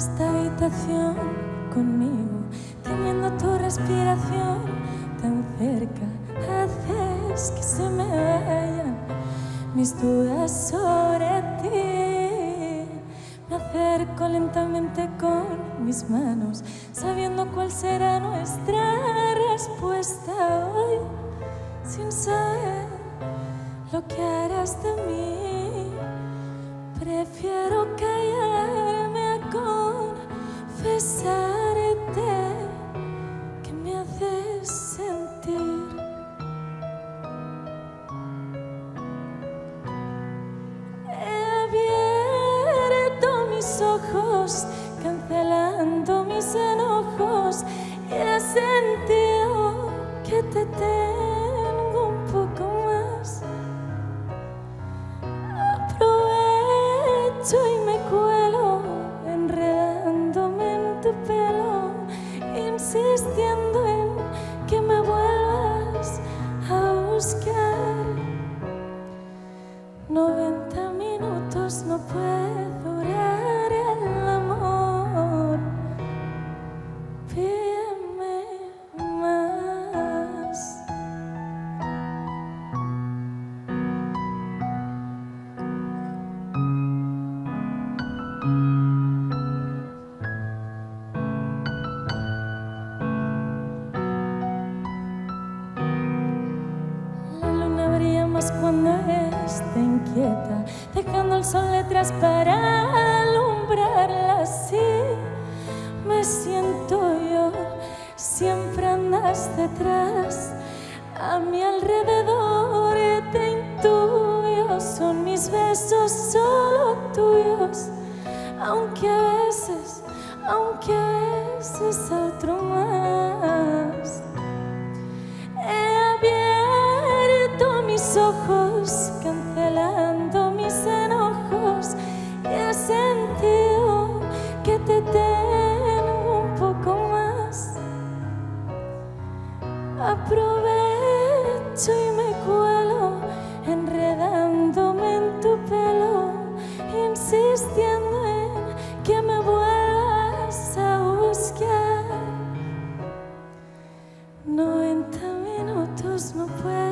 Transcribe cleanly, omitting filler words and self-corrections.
esta habitación conmigo, teniendo tu respiración tan cerca, haces que se me vayan mis dudas sobre ti. Me acerco lentamente con mis manos, sabiendo cuál será nuestra respuesta hoy, sin saber lo que harás de mí. Prefiero callarme a confesarte que me haces sentir. He abierto mis ojos, cancelando mis enojos, y he sentido que te tengo un poco más. Aprovecho y me cuelo, enredándome en tu pelo, insistiendo en que me vuelvas a buscar. 90 minutos no puede durar el amor. Pídeme más. La luna brilla más cuando está inquieta, dejando al sol letras para alumbrarla. Así me siento yo, siempre andas detrás, a mi alrededor te intuyo. Son mis besos solo tuyos, aunque a veces a otro más. He abierto mis ojos, cancelando mis enojos, y he sentido que te tengo un poco más. Aprovecho y me cuelo, enredándome en tu pelo, insistiendo en que me vuelvas a buscar. 90 minutos no puedo